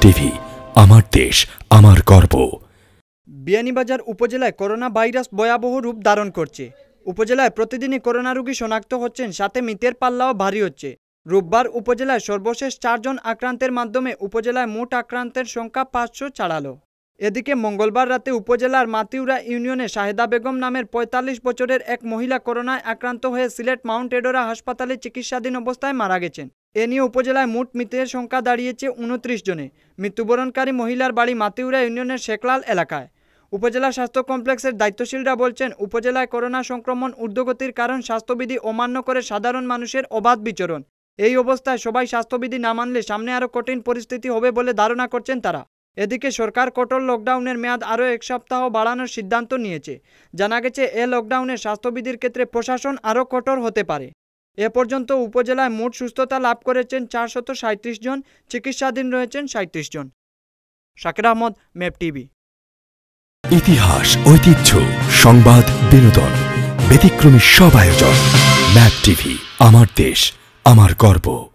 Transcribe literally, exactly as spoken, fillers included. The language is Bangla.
টিভি, আমার দেশ, আমার গর্ব। বিয়ানীবাজার উপজেলায় করোনা ভাইরাস ভয়াবহ রূপ ধারণ করছে। উপজেলায় প্রতিদিনই করোনা রোগী শনাক্ত হচ্ছেন, সাথে মৃতের পাল্লাও ভারী হচ্ছে। রোববার উপজেলায় সর্বশেষ চারজন আক্রান্তের মাধ্যমে উপজেলায় মোট আক্রান্তের সংখ্যা পাঁচশো ছাড়ালো। এদিকে মঙ্গলবার রাতে উপজেলার মাতিউরা ইউনিয়নে শাহেদা বেগম নামের পঁয়তাল্লিশ বছরের এক মহিলা করোনায় আক্রান্ত হয়ে সিলেট মাউন্ট এডোরা হাসপাতালে চিকিৎসাধীন অবস্থায় মারা গেছেন। এ নিয়ে উপজেলায় মোট মৃতের সংখ্যা দাঁড়িয়েছে উনত্রিশ জনে। মৃত্যুবরণকারী মহিলার বাড়ি মাতিউরা ইউনিয়নের শেখলাল এলাকায়। উপজেলা স্বাস্থ্য কমপ্লেক্সের দায়িত্বশীলরা বলছেন, উপজেলায় করোনা সংক্রমণ ঊর্ধ্বগতির কারণ স্বাস্থ্যবিধি অমান্য করে সাধারণ মানুষের অবাধ বিচরণ। এই অবস্থায় সবাই স্বাস্থ্যবিধি না মানলে সামনে আরও কঠিন পরিস্থিতি হবে বলে ধারণা করছেন তারা। এদিকে সরকার কঠোর লকডাউনের মেয়াদ আরও এক সপ্তাহ বাড়ানোর সিদ্ধান্ত নিয়েছে। জানা গেছে, এ লকডাউনে স্বাস্থ্যবিধির ক্ষেত্রে প্রশাসন আরও কঠোর হতে পারে। এ পর্যন্ত উপজেলায় মোট সুস্থতা লাভ করেছেন চারশত সাঁত্রিশ জন, চিকিৎসাধীন রয়েছেন সাঁত্রিশ জন। Shakir Ahmed, map TV. ইতিহাস, ঐতিহ্য, সংবাদ, বিনোদন, ব্যতিক্রমী সব আয়োজন। ম্যাপ টিভি, আমার দেশ, আমার গর্ব।